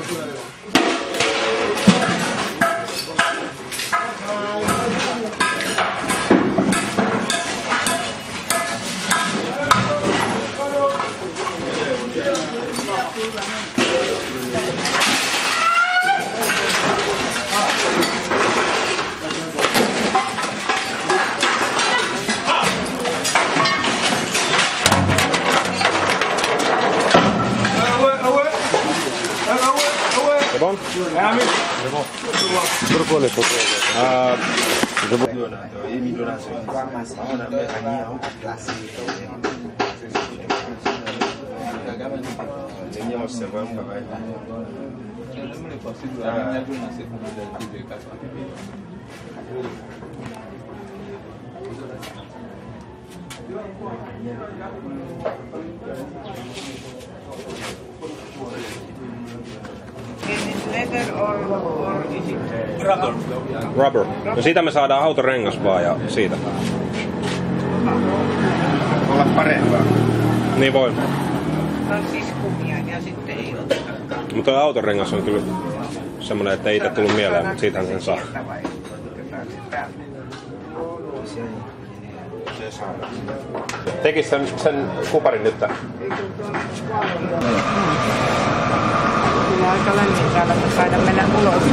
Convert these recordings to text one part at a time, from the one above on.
Bon? Pourquoi les photos? Je vois. Leather or is it? Rubber. No siitä me saadaan autorengas vaan ja siitä. Olla parempaa. Niin voi. Se on siis kumia ja sitten ei otetakaan. Mutta tuo autorengas on kyllä semmonen, että ei itse tullut mieleen, mutta siitähän sen saa. Tekis sen kuparin nyt. Kyllä aika lämmin täällä, kun saada mennä ulos.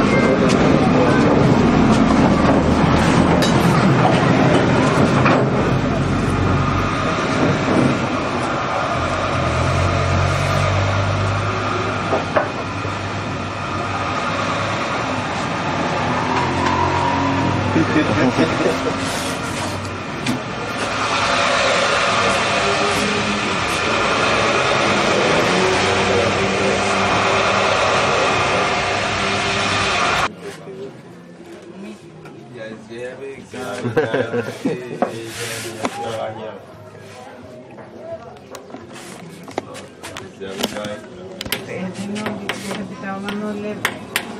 Pitää olla noin leveä.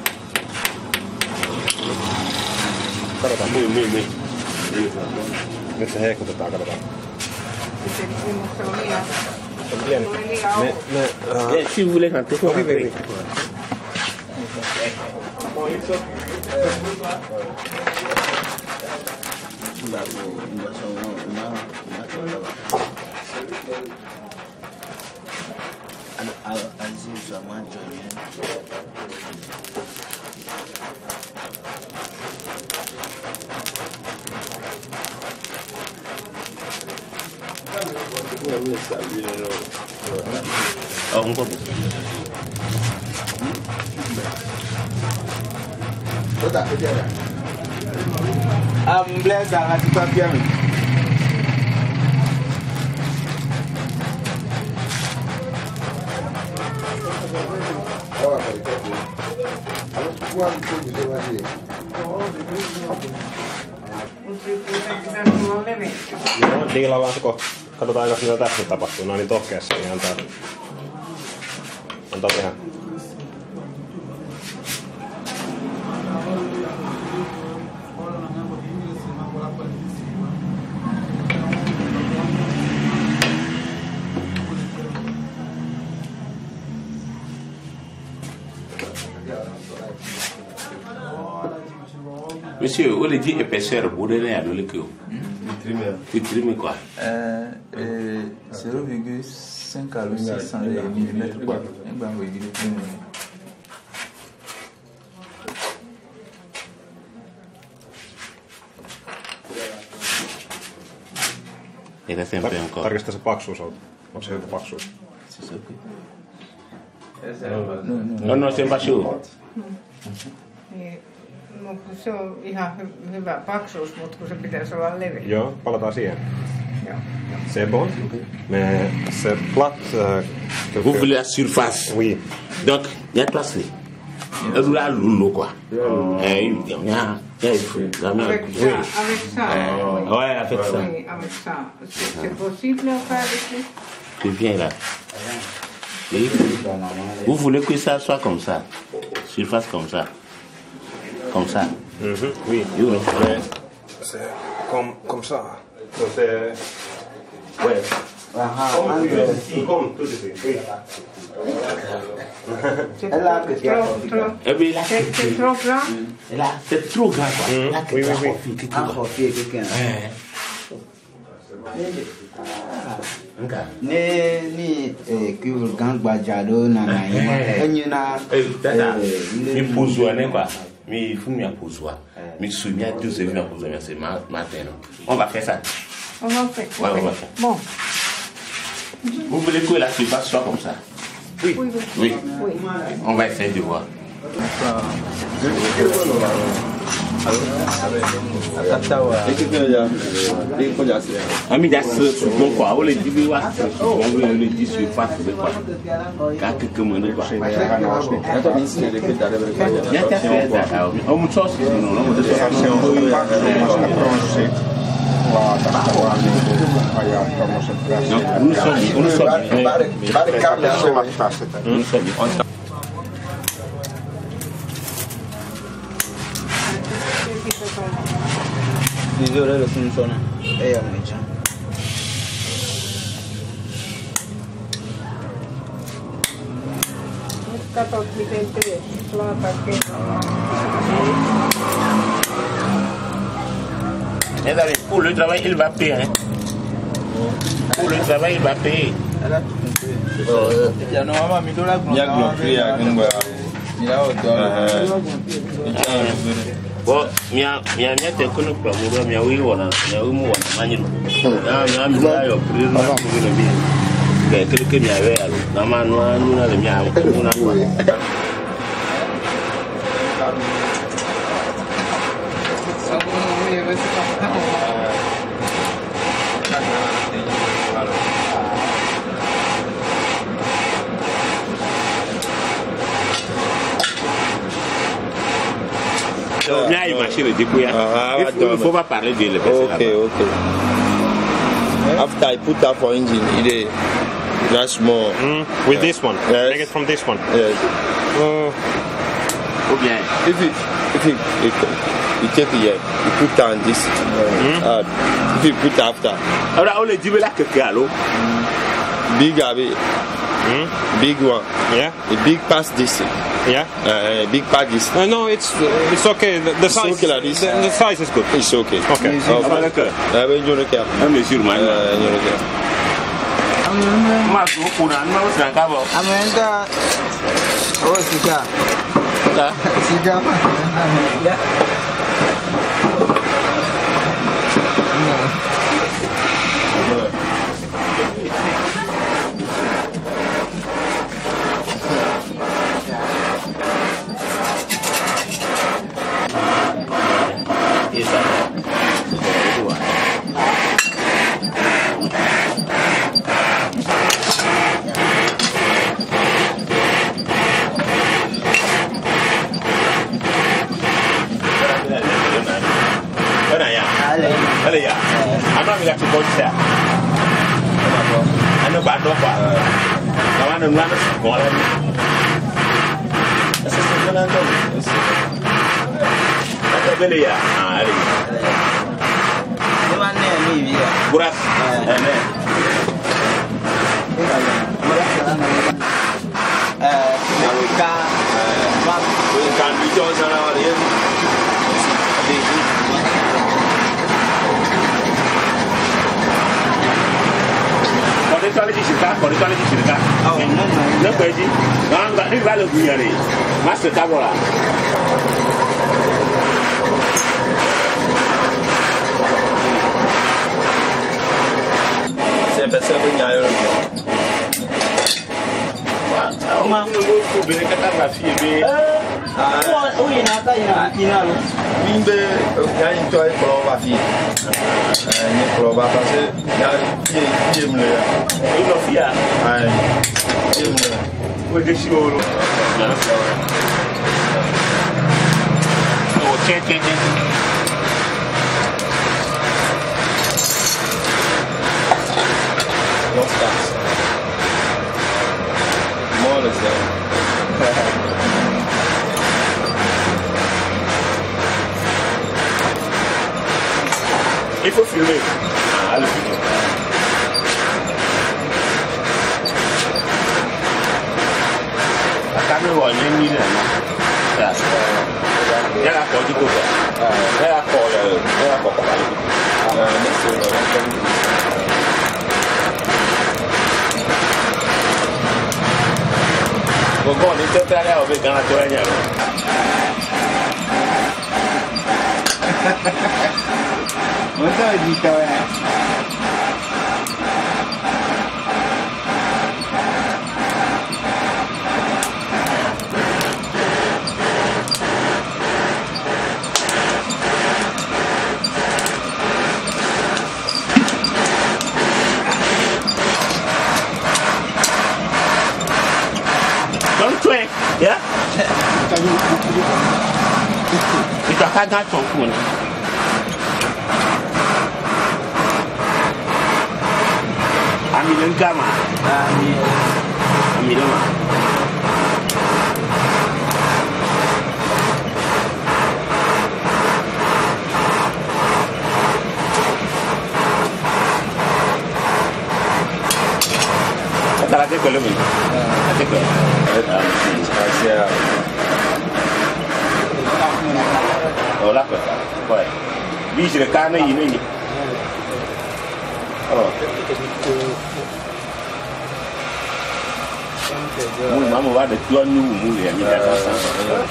Katsotaan, niin. Nyt se heikutetaan, katsotaan. Se on liian. Se on pieni. Si vous voulez rentrer, faut rentrer. Onko? Ota, tiedä. Bless that papier. Joo, diilaillaan se kohta. Katsotaan jos mitä tässä tapahtuu. No niin tohkeessa niin antaa tehdä. Monsieur, où les dit épaisseur, vous donnez à l'olique? Vitrimé quoi? 0,5 à 600 mm quoi. Et là c'est un peu encore. Tarkista se paksuus on. Onko se hyvä paksuus? Non, c'est pas chaud. No, se on ihan hyvä paksuus, mutta kun se pitäisi olla leveä. Joo, palataan siihen. Joo. C'est bon. Mais c'est plat. Vous voulez la surface? Oui. Donc, il y a place là. Elle a l'eau quoi. Il y a Avec ça. Ouais, avec ça. Oui, avec ça. C'est possible à faire ici? Tu viens là. Et vous voulez que ça soit comme ça? Surface comme ça? Comme ça? Oui. C'est comme ça. C'est... Ouais. Comme tout ici. Oui. C'est Là, que tu as Eh bien, là, c'est trop grand. là, c'est trop grand, quoi. Là, Oui, oui, oui. ni kul gang bajado na na enyina Mi pozoa, né, quoi. Mi fou mi a pozoa. Mi sou mi a 12 mi a pozoa, c'est matin. On va faire ça. On va faire. Ouais, on va faire. Bon. Vous voulez que la surface soit comme ça? Oui, oui. Oui. Oui. On va essayer de voir. Ami dah sebelum kau boleh dibuat, boleh disufat quoi. Quand quelqu'un me dit quoi. Ya t'as fait ça. On me chose non, on me Nizore lo funziona. Amici. Kato miten teet. Laata kerrallaan. Pour le travail, il va payer. Hein. Pour le travail, il va payer. Ya no mama mi dola Ya gloria ya ngwa. ya o do. Bon, mia te kono kwa mura mia wi wona manyiru. Mia mi la yo priru na ko bi. Ga kelke mia we alo. Na ma no anu na le mia ko na kwa. Là, il m'a chéri, il faut pas parler de l'épaisseur. Ok. After I put that for engine, it that's more. With this one? Yes. Make it from this one? Yes. Ou bien, If you take it here, you put down this. If you put after. alors on le dit là que alors. Big big one. Yeah? A big past this. Yeah? Big pack is. No, it's okay. The size. Okay like this. The size is good. It's okay. Okay. You look at. Un mesure man. You look at. Ma so ko na ma so nka bo. Amenda. Oh, sika. Sika. Allez ya. Ama mi la ti ko tsa. Ana ba do kwa. Kawa na nwa na ko la ni. Asa se na ndo. Asa bele ya. Ali. Ni wanne ni biya. Buras. Ne. Ka We can be done now. Kau di toilet di sini kan? Nak pergi? Enggak ni balik punya ni. Masuk kabel lah. Saya punya air. Mak aku beli kata rafi be. Oh, ina lo. Mimbe, yang itu air kalau rafi. Ini kalau bapak saya, dia mulai. Ini Sofia. Dia mulai. Kau di sini. Oh, cek. What's that? More is that. Il faut filmer. Allez. ni na ya la ko ji ko ya ko ko ba go ni te tra o be gana to nya Masa di kawan. ya kita kan pun ambil gama ambil lama kata lagi kalau ni ada ke Asia oh lah koi bisa dekat ni oh mui mamu ada tuan nu mui yang ni dah sama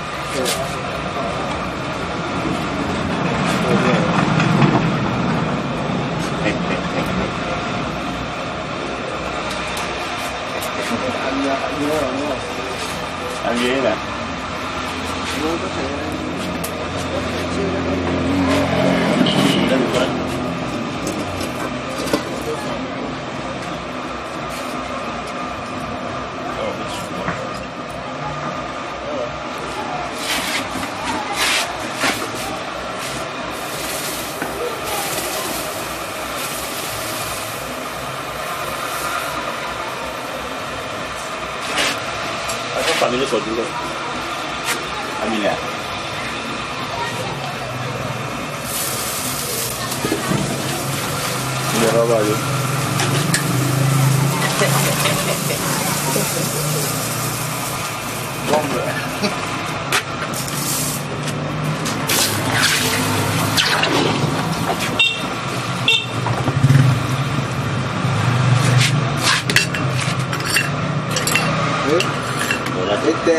ambil lah ambil kau dulu ambil ya ini apa lagi Este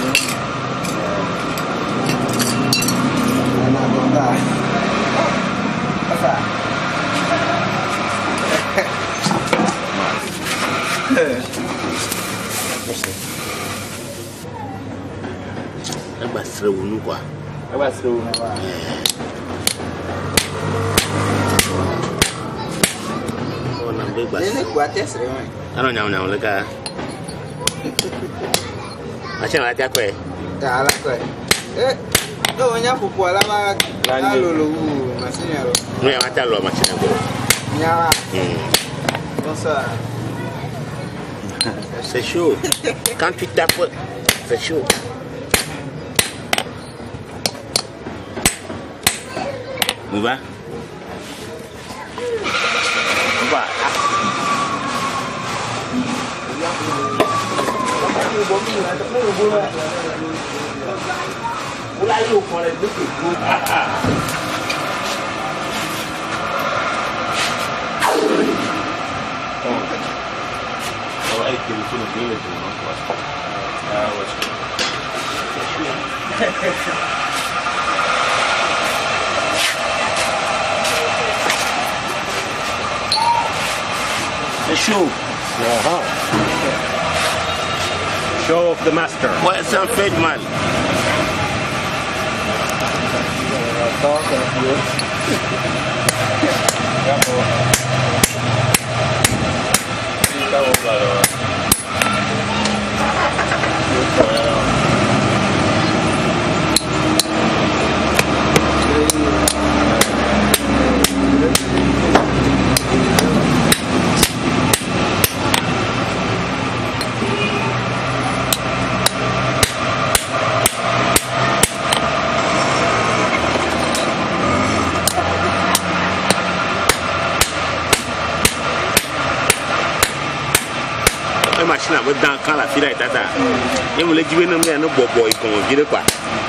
anak bangga apa lepas seru nu kuah lepas tu apa oh nak bebas ini kuatnya seru ano nyam lega macam mana dia kue ya lah kue tu banyak pupuk lah mak lalu masihnya lo nu yang macam lo macam aku nyala masa c'est chaud quand tu tapes c'est chaud Mubah Mubah Ulayu pada begitu. Kalau itu mungkin lebih tu, The show. Show of the master. What's a fake man? machine a dan kan la fira tata e mo le jibe no me no bobo ikon gire kwa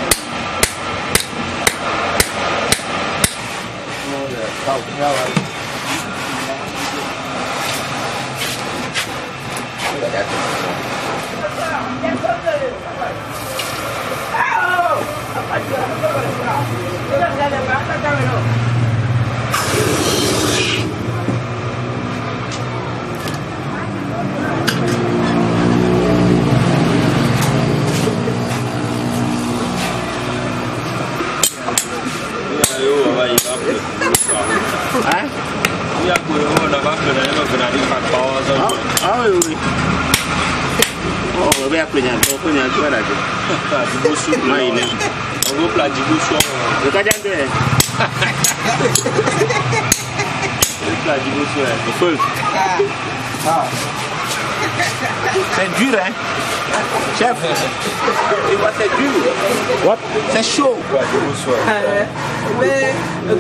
C'est dur, hein? Chef, tu vois, c'est dur. What? C'est chaud. Mais,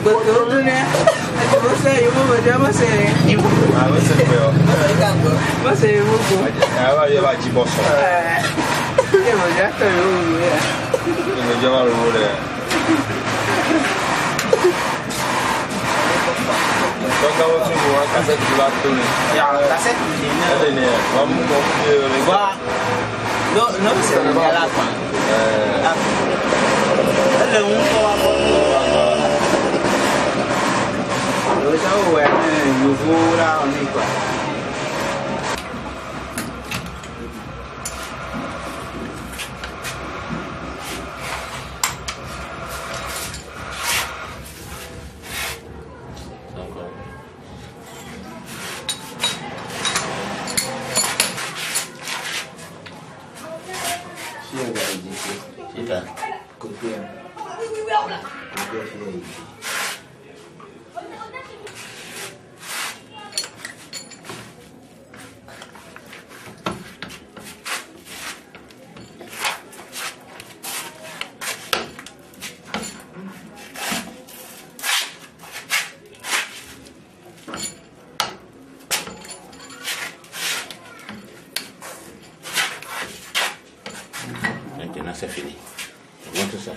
Maintenant c'est fini. Montre ça.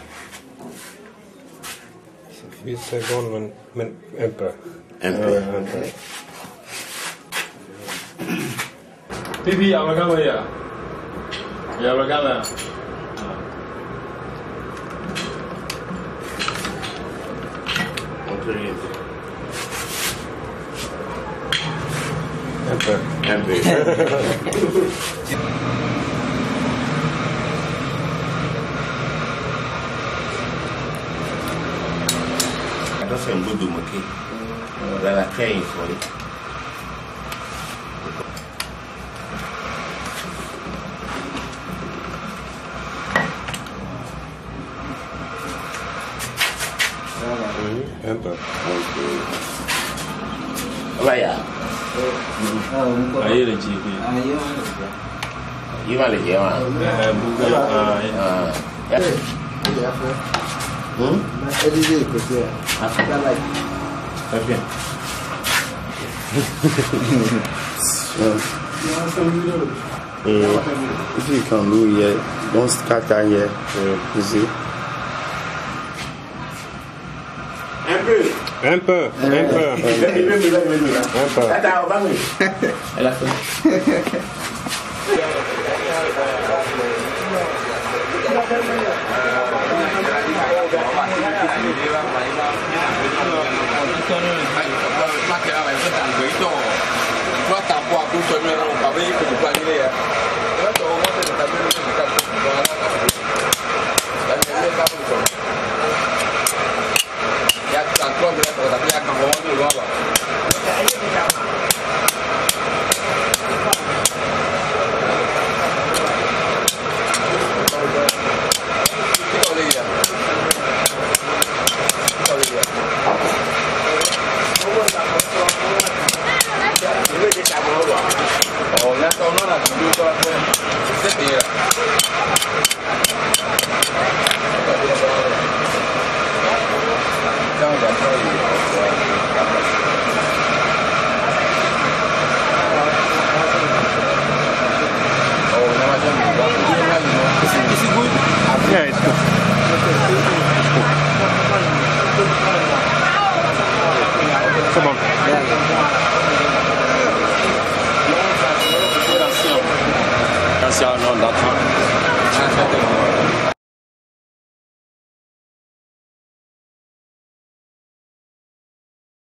10 secondes, men un peu. Un peu. Pipi, abagaba ya. Ya abagaba. Montre-lui Un peu. un peu. C'est un bout de moquette. Là, la très insolée. Un peu. Voilà. Aye le jiku. Il va le dire. Très bien. If you can do here, don't scatter here. You see? Un peu. Un peu. Un peu. Un peu. Attends, va venir. Elle a fait. Oh, ya está, no la computa, pues.